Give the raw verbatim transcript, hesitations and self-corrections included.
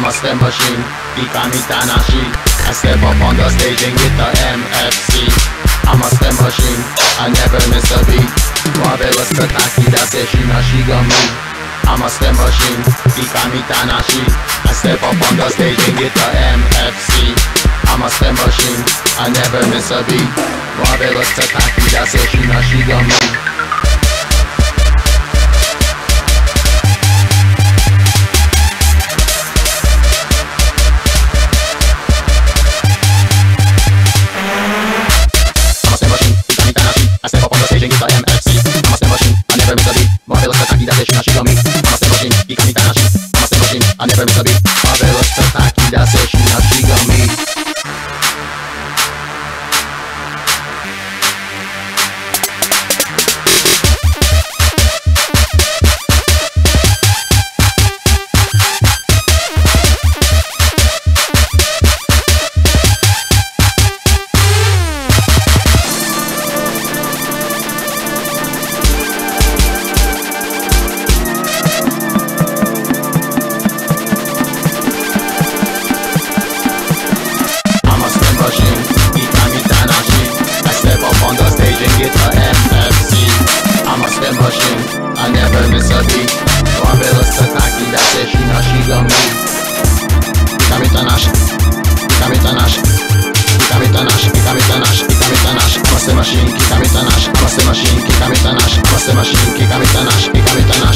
a STEM machine, Kikami Tanashi. I step up on the stage and get the M F C. I'm a STEM machine, I never miss a beat. Marvelous Tataki, that's it, Shigami. I'm a STEM machine, Kikami Tanashi. I step up on the stage and get the M F C. I'm a STEM machine, I never miss a beat. Marvelous Tataki, that's it, Shigami. I step up on the stage and get the M F C. I'm a STEM machine, I never miss a beat. Marvelous Tataki, that's it, Shigami. I'm a STEM machine, Kikami Tanashi. I'm a STEM machine, I never miss a beat. Marvelous Tataki, that's it, Shigami. Get the M F C. I'm a STEM machine, I never miss a beat. Marvelous Tataki, that's it, Shigami. Kikami Tanashi, Kikami Tanashi, Kikami Tanashi, Kikami Tanashi, Kikami Tanashi. I'm a STEM machine, Kikami Tanashi. I'm a STEM machine, Kikami Tanashi. I'm a STEM machine, Kikami Tanashi, Kikami Tanashi.